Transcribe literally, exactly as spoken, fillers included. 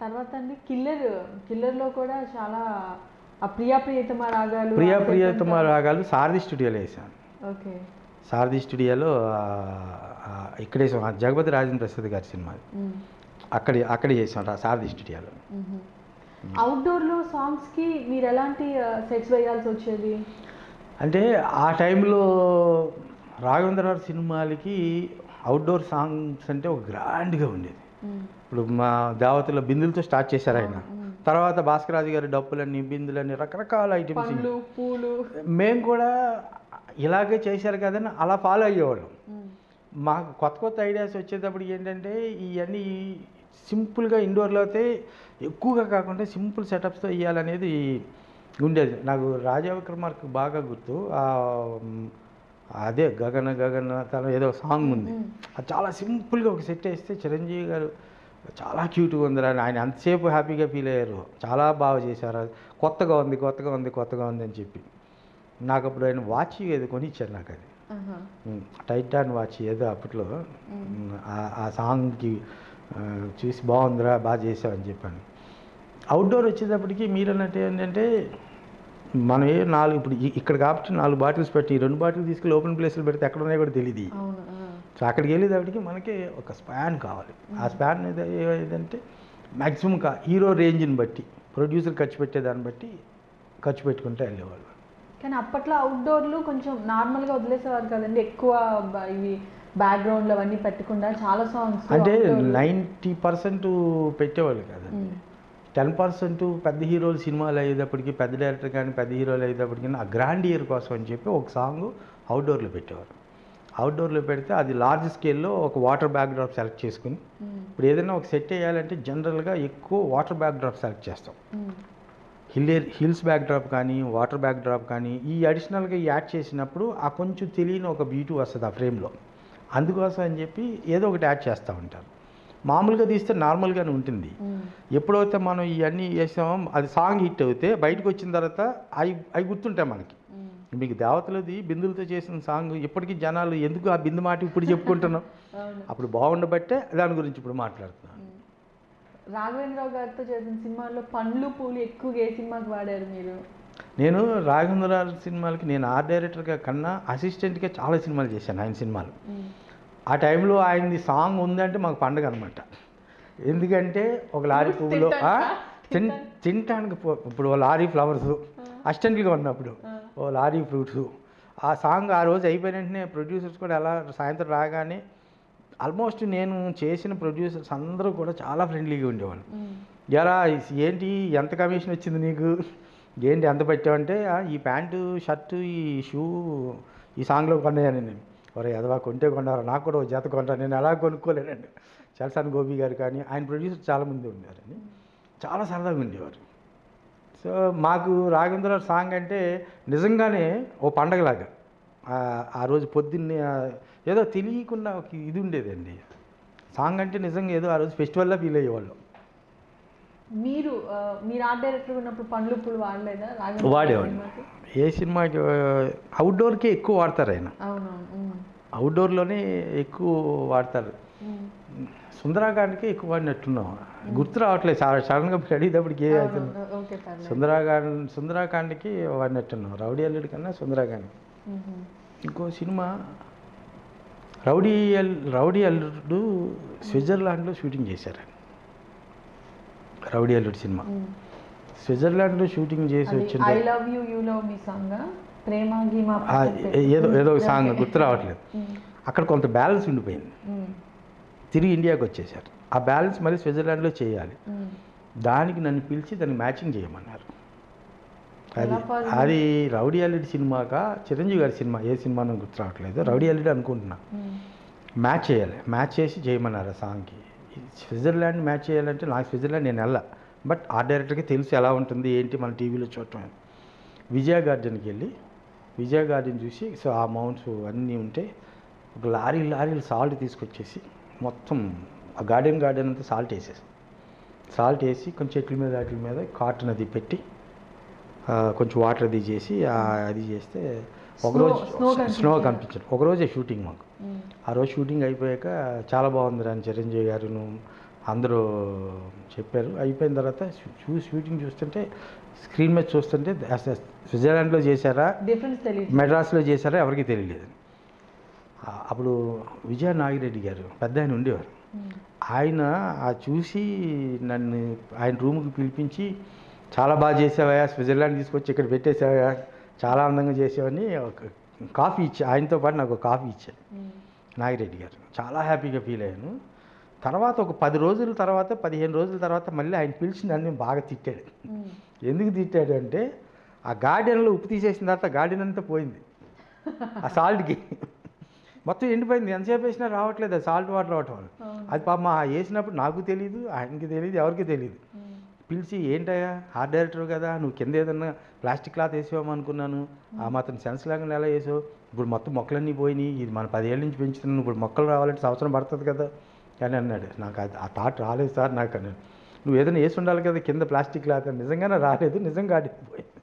తర్వాత అండి కిల్లర్ కిల్లర్లో కూడా చాలా ప్రియా ప్రియతమ రాగాలు ప్రియా ప్రియతమ రాగాలు సారథి స్టూడియోలో వేసాను. ఓకే. సారథి స్టూడియోలో ఇక్కడ వేసాం, జగపతి రాజేంద్ర ప్రసాద్ గారి సినిమా అక్కడ అక్కడ చేసాం సారథి స్టూడియోలో. అవుట్డోర్లో సాంగ్స్కి మీరు ఎలాంటి సెట్స్ వేయాల్సి వచ్చేది? అంటే ఆ టైంలో రాఘవేంద్రరావు సినిమాలకి అవుట్డోర్ సాంగ్స్ అంటే ఒక గ్రాండ్గా ఉండేది. ఇప్పుడు మా దేవతలో బిందులతో స్టార్ట్ చేశారు ఆయన, తర్వాత భాస్కరాజు గారి డప్పులన్నీ బిందులన్నీ రకరకాల ఐటమ్స్ పూలు మేము కూడా ఇలాగే చేశారు కదని అలా ఫాలో అయ్యేవాళ్ళం. మాకు కొత్త కొత్త ఐడియాస్ వచ్చేటప్పటికి ఏంటంటే ఇవన్నీ సింపుల్గా ఇండోర్లో అయితే ఎక్కువగా కాకుండా సింపుల్ సెటప్స్తో ఇవ్వాలనేది ఉండేది. నాకు రాజా విక్రమార్కు బాగా గుర్తు, అదే గగన గగన తన ఏదో సాంగ్ ఉంది, అది చాలా సింపుల్గా ఒక సెట్ వేస్తే చిరంజీవి గారు చాలా క్యూట్గా ఉందిరా అని ఆయన అంతసేపు హ్యాపీగా ఫీల్ అయ్యారు. చాలా బాగా చేశారు, కొత్తగా ఉంది కొత్తగా ఉంది కొత్తగా ఉంది అని చెప్పి. నాకు అప్పుడు ఆయన వాచ్ ఏదో కొని ఇచ్చారు నాకు, అది టైటాన్ వాచ్ ఏదో అప్పట్లో. ఆ సాంగ్కి చూసి బాగుందిరా బాగా చేసావని చెప్పాను. అవుట్డోర్ వచ్చేటప్పటికి మీరు అన్నట్టు ఏంటంటే మనం ఏ నాలుగు ఇప్పుడు ఇక్కడ కాబట్టి నాలుగు బాటిల్స్ పెట్టి రెండు బాటిల్ తీసుకెళ్ళి ఓపెన్ ప్లేస్లో పెడితే ఎక్కడ ఉన్నాయో కూడా తెలియదు. సో అక్కడికి వెళ్ళేటప్పటికి మనకి ఒక స్పాన్ కావాలి. ఆ స్పాన్ ఏదంటే మ్యాక్సిమం కా హీరో రేంజ్ని బట్టి ప్రొడ్యూసర్ ఖర్చు పెట్టేదాన్ని బట్టి ఖర్చు పెట్టుకుంటే వెళ్ళేవాళ్ళు. కానీ అప్పట్లో అవుట్డోర్లు కొంచెం నార్మల్గా వదిలేసేవారు కదండి, ఎక్కువ ఇవి బ్యాక్గ్రౌండ్లు అవన్నీ పెట్టకుండా చాలా సాంగ్స్ అంటే నైంటీ పర్సెంట్ పెట్టేవాళ్ళు కదండి. టెన్ పర్సెంట్ పెద్ద హీరోలు సినిమాలు అయ్యేటప్పటికి, పెద్ద డైరెక్టర్ కానీ పెద్ద హీరోలు అయ్యేటప్పటికి ఆ గ్రాండ్ ఇయర్ కోసం అని చెప్పి ఒక సాంగ్ అవుట్డోర్లో పెట్టేవారు. అవుట్డోర్లో పెడితే అది లార్జ్ స్కేల్లో ఒక వాటర్ బ్యాక్ డ్రాప్ సెలెక్ట్ చేసుకుని, ఇప్పుడు ఏదైనా ఒక సెట్ వేయాలంటే జనరల్గా ఎక్కువ వాటర్ బ్యాక్ డ్రాప్ సెలెక్ట్ చేస్తాం. హిల్ హిల్స్ బ్యాక్ డ్రాప్ కానీ వాటర్ బ్యాక్ డ్రాప్ కానీ ఈ అడిషనల్గా యాడ్ చేసినప్పుడు ఆ కొంచెం తెలియని ఒక బ్యూటీ వస్తుంది ఆ ఫ్రేమ్లో. అందుకోసం అని చెప్పి ఏదో ఒకటి యాడ్ చేస్తూ ఉంటారు. మామూలుగా తీస్తే నార్మల్గానే ఉంటుంది. ఎప్పుడైతే మనం ఇవన్నీ వేసామో అది సాంగ్ హిట్ అవుతే బయటకు వచ్చిన తర్వాత అవి అవి గుర్తుంటాయి మనకి. మీకు దేవతలది బిందులతో చేసిన సాంగ్ ఇప్పటికీ జనాలు ఎందుకు ఆ బిందు మాట ఇప్పుడు చెప్పుకుంటున్నాం, అప్పుడు బాగుండబట్టే దాని గురించి ఇప్పుడు మాట్లాడుతున్నాను. రాఘవేంద్రరావు గారితో చేసిన సినిమాల్లో పండ్లు పూలు ఎక్కువగా ఏ సినిమాకి వాడారు మీరు? నేను రాఘవేంద్రరావు సినిమాలకి నేను ఆర్ట్ డైరెక్టర్గా కన్నా అసిస్టెంట్గా చాలా సినిమాలు చేశాను ఆయన సినిమాలు. ఆ టైంలో ఆయనది సాంగ్ ఉందంటే మాకు పండుగ అనమాట. ఎందుకంటే ఒక లారీ పువ్వులో తిన్ తినటానికి ఇప్పుడు ఓ లారీ ఫ్లవర్స్ అసిస్టెంట్గా ఉన్నప్పుడు ఓ లారీ ఫ్రూట్స్, ఆ సాంగ్ ఆ రోజు అయిపోయిన వెంటనే ప్రొడ్యూసర్స్ కూడా ఎలా సాయంత్రం రాగానే ఆల్మోస్ట్ నేను చేసిన ప్రొడ్యూసర్స్ అందరూ కూడా చాలా ఫ్రెండ్లీగా ఉండేవాళ్ళు. ఎలా ఏంటి ఎంత కమిషన్ వచ్చింది నీకు, ఏంటి ఎంత పెట్టావంటే ఈ ప్యాంటు షర్టు ఈ షూ ఈ సాంగ్లో కొన్నాయని. నేను ఒరే ఎదవా కొంటే కొన్నారు, నాకు కూడా ఒక జత కొంటాను, నేను అలా కొనుక్కోలేనండి. చలసాని గోపి గారు కానీ ఆయన ప్రొడ్యూసర్ చాలామంది ఉన్నారని చాలా సరదాగా ఉండేవారు. సో మాకు రాఘవేంద్రరావు సాంగ్ అంటే నిజంగానే ఓ పండగలాగా. ఆ రోజు పొద్దున్నే ఏదో తెలియకుండా ఒక ఇది ఉండేదండి. సాంగ్ అంటే నిజంగా ఏదో ఆ రోజు ఫెస్టివల్లా ఫీల్ అయ్యేవాళ్ళం. మీరు మీరు ఆర్ట్ డైరెక్టర్ ఉన్నప్పుడు పండ్లు పూలు వాడలేదా? వాడేవాడు. ఏ సినిమాకి అవుట్డోర్కే ఎక్కువ వాడతారు ఆయన. అవుట్డోర్లోనే ఎక్కువ వాడతారు. సుందరాకాండ్కి ఎక్కువ వాడినట్టున్నాం, గుర్తు రావట్లేదు చాలా సడన్గా అడిగేటప్పటికి ఏ అవుతుంది. సుందరాకాండ్ సుందరాకాండ్కి వాడినట్టున్నాం, రౌడీ అల్లుడి కన్నా సుందరాకాండ్కి. ఇంకో సినిమా రౌడీ అల్ రౌడీ అల్లుడు స్విట్జర్లాండ్లో షూటింగ్ చేశారు. రౌడీ అల్లుడు సినిమా స్విట్జర్లాండ్లో షూటింగ్ చేసి వచ్చింది. ఏదో ఏదో ఒక సాంగ్ గుర్తు రావట్లేదు. అక్కడ కొంత బ్యాలెన్స్ ఉండిపోయింది, తిరిగి ఇండియాకి వచ్చేసారు. ఆ బ్యాలెన్స్ మళ్ళీ స్విట్జర్లాండ్లో చేయాలి, దానికి నన్ను పిలిచి దాన్ని మ్యాచింగ్ చేయమన్నారు. అది అది రౌడీ అల్లుడి సినిమాగా చిరంజీవి గారి సినిమా, ఏ సినిమా నాకు గుర్తు రావట్లేదు, రౌడీ అల్లుడి అనుకుంటున్నా. మ్యాచ్ చేయాలి, మ్యాచ్ చేసి చేయమన్నారు ఆ సాంగ్కి. స్విట్జర్లాండ్ మ్యాచ్ చేయాలంటే నాకు స్విట్జర్లాండ్ నేను వెళ్ళా, బట్ ఆ డైరెక్టర్కి తెలుసు ఎలా ఉంటుంది ఏంటి మన టీవీలో చూడటం. విజయ గార్డెన్కి వెళ్ళి విజయ గార్డెన్ చూసి సో ఆ మౌంట్స్ అన్నీ ఉంటే ఒక లారీ లారీలు సాల్ట్ తీసుకొచ్చేసి మొత్తం ఆ గార్డెన్ గార్డెన్ అంతా సాల్ట్ వేసేసి సాల్ట్ వేసి కొంచెం చెట్ల మీద వాటి మీద కాటన్ అది పెట్టి కొంచెం వాటర్ అది చేసి అది చేస్తే ఒకరోజు స్నో కనిపించారు. ఒకరోజే షూటింగ్ మాకు. ఆ రోజు షూటింగ్ అయిపోయాక చాలా బాగుంది అని చిరంజీవి గారును అందరూ చెప్పారు. అయిపోయిన తర్వాత చూ షూటింగ్ చూస్తుంటే స్క్రీన్ మీద చూస్తుంటే అసలు స్విట్జర్లాండ్లో చేశారా డిఫరెన్స్ తెలియదు, మెడ్రాస్లో చేశారా ఎవరికీ తెలియలేదు. అప్పుడు విజయ నాగిరెడ్డి గారు పెద్ద ఆయన ఉండేవారు. ఆయన ఆ చూసి నన్ను ఆయన రూమ్కి పిలిపించి చాలా బాగా చేసావా, స్విట్జర్లాండ్ తీసుకొచ్చి ఇక్కడ పెట్టేసావా, చాలా అందంగా చేసావని ఒక కాఫీ ఇచ్చా. ఆయనతో పాటు నాకు ఒక కాఫీ ఇచ్చాను నాగిరెడ్డి గారు. చాలా హ్యాపీగా ఫీల్ అయ్యాను. తర్వాత ఒక పది రోజుల తర్వాత పదిహేను రోజుల తర్వాత మళ్ళీ ఆయన పిలిచి నన్ను బాగా తిట్టాడు. ఎందుకు తిట్టాడు అంటే ఆ గార్డెన్లో ఉప్పు తీసేసిన తర్వాత గార్డెన్ అంతా పోయింది ఆ సాల్ట్కి, మొత్తం ఎండిపోయింది. ఎంతసేపు వేసినా రావట్లేదు అది సాల్ట్ వాటర్ రావటం వల్ల. అది పాపం వేసినప్పుడు నాకు తెలియదు, ఆయనకి తెలియదు, ఎవరికి తెలియదు. పిలిచి ఏంటయ్యా ఆర్ట్ డైరెక్టర్ కదా, నువ్వు కింద ఏదన్నా ప్లాస్టిక్ క్లాత్ వేసామనుకున్నాను, ఆ మాత్రం సెన్స్ లేకుండా ఎలా వేసావు, ఇప్పుడు మొత్తం మొక్కలన్నీ పోయినాయి, ఇది మన పదేళ్ళ నుంచి పెంచుతున్నాను, ఇప్పుడు మొక్కలు రావాలంటే సంవత్సరం పడుతుంది కదా అని అన్నాడు. నాకు అది ఆ థాట్ రాలేదు సార్ నాకు అన్నాడు. నువ్వు ఏదైనా వేసి ఉండాలి కదా కింద ప్లాస్టిక్ క్లాత్. నిజంగానే రాలేదు, నిజంగా ఆడిపోయి